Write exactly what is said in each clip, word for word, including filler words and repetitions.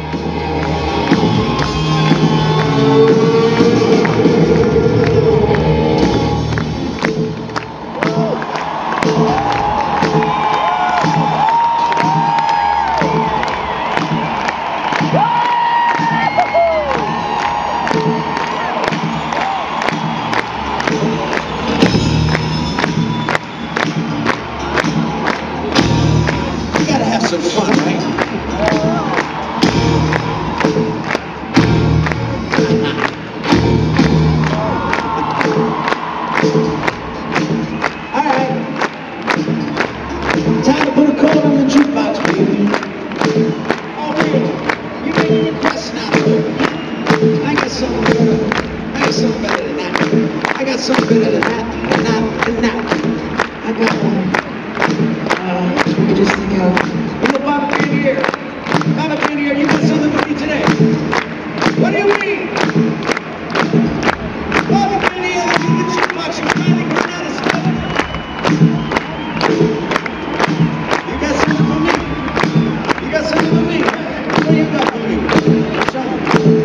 Some fun, right? All right. Time to put a chord on the jukebox, baby. Oh, baby, you made a request now, baby. I got something better. I got something better than that. I got something better than that, than that, than that. I got one. Uh, let me just think out. Little Bobby Bandier. Bobby Bandier, you got something for me today. What do you mean? Bobby Bandier, look at the jukebox. You finally run out of stuff. You got something for me? You got something for me? What do you got for me? Show me.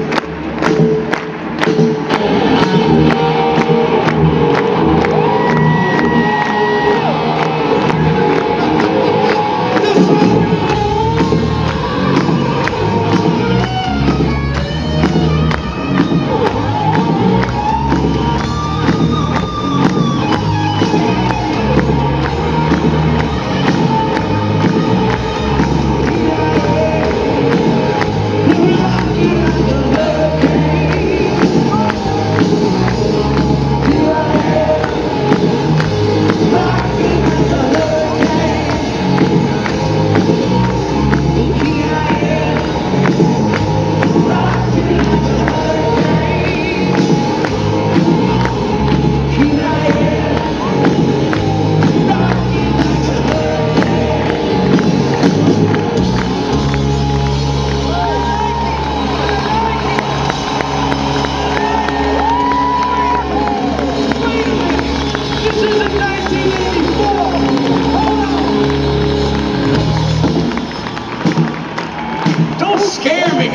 Don't scare me.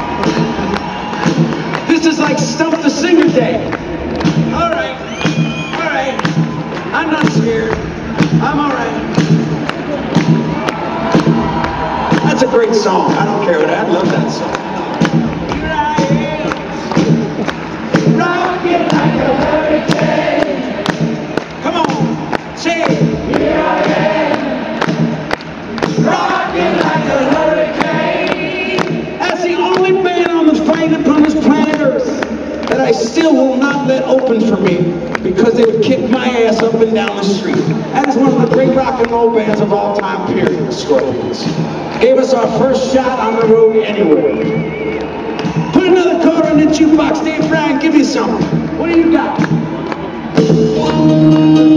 This is like Stump the Singer Day. All right, all right. I'm not scared. I'm all right. That's a great song. I don't care what I love that song. Here I am, rocking like a hurricane. Come on, say it. Here I am, rocking like a hurricane. That's the only band on the planet, on this planet Earth, that I still will not let open for me because they would kick my ass up and down the street. That is one of the great rock and roll bands of all time, period, the Scorpions. Gave us our first shot on the road anywhere. Put another chord in the jukebox. Dave Bryan, give me something. What do you got?